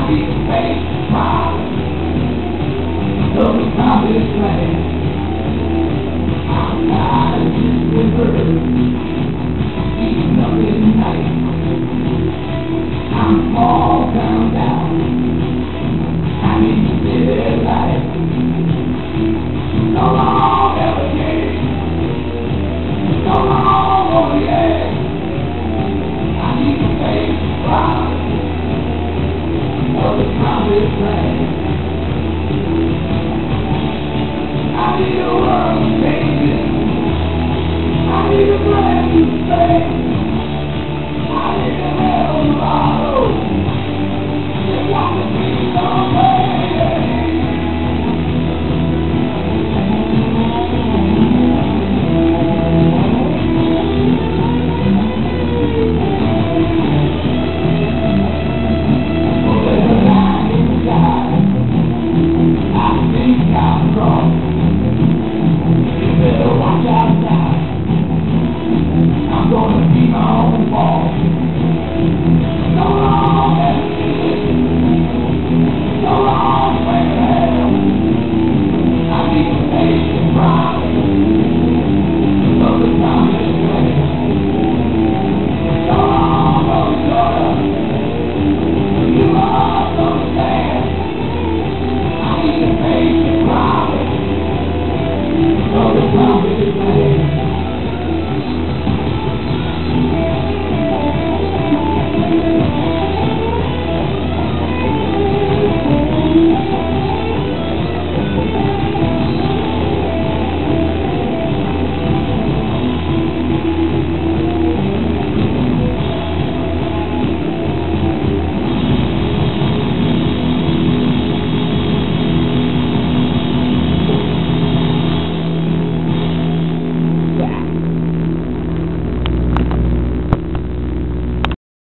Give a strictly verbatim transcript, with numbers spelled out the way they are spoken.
need to face the problem of the promised land. I'm tired of this river, eating up in the night. I'm all down, down. I need to live life. So long, alligator. So long, oh yeah. I need to face the problem of the promised land. I need a world changing. I need a brand new face.